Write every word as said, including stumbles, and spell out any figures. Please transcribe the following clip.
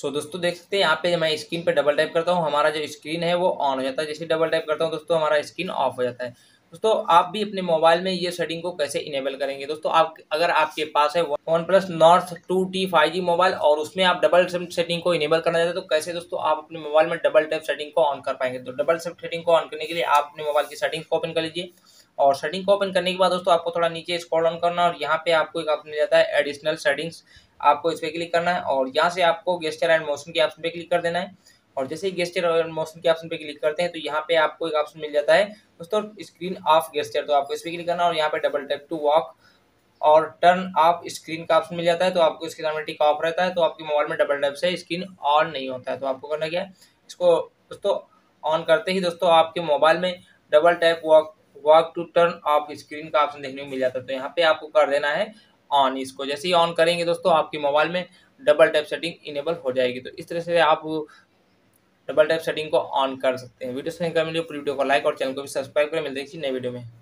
सो दोस्तों देख सकते हैं यहाँ पे मैं स्क्रीन पे डबल टैप करता हूँ, हमारा जो स्क्रीन है वो ऑन हो जाता है। जैसे डबल टैप करता हूँ दोस्तों हमारा स्क्रीन ऑफ हो जाता है। दोस्तों आप भी अपने मोबाइल में ये सेटिंग को कैसे इनेबल करेंगे। दोस्तों आप अगर आपके पास है OnePlus Nord two T five G mobile और उसमें आप डबल सेटिंग को इनेबल करना चाहते हैं तो कैसे दोस्तों आप अपने मोबाइल में डबल टैप सेटिंग को ऑन कर पाएंगे। तो डबल सेटिंग को ऑन करने के लिए आप अपने मोबाइल की सेटिंग को ओपन कर लीजिए और सेटिंग को ओपन करने के बाद दोस्तों आपको थोड़ा नीचे स्क्रॉल डाउन करना और यहाँ पे आपको एक ऑप्शन मिल जाता है एडिशनल सेटिंग्स, आपको इस पर क्लिक करना है और यहाँ से आपको गेस्चर एंड मोशन के ऑप्शन पे क्लिक कर देना है। और जैसे ही गेस्चर और मोशन के ऑप्शन पे क्लिक करते हैं तो यहाँ पे आपको एक ऑप्शन मिल जाता है दोस्तों स्क्रीन ऑफ गेस्चर, तो आपको इस पर क्लिक करना और यहाँ पे डबल टैप टू वॉक और टर्न ऑफ स्क्रीन का ऑप्शन मिल जाता है। तो आपको स्क्रीन ऑटोमेटिक ऑफ रहता है, तो आपके मोबाइल में डबल टैप से स्क्रीन ऑन नहीं होता है। तो आपको करना क्या है, इसको दोस्तों ऑन करते ही दोस्तों आपके मोबाइल में double tap wake wake to turn off screen का ऑप्शन देखने को मिल जाता है। तो यहाँ पे आपको कर देना है ऑन। इसको जैसे ही ऑन करेंगे दोस्तों आपके मोबाइल में डबल टैप सेटिंग इनेबल हो जाएगी। तो इस तरह से आप डबल टैप सेटिंग को ऑन कर सकते हैं। वीडियो से वीडियो को लाइक और चैनल को भी सब्सक्राइब करें। मिलते हैं किसी नए वीडियो में।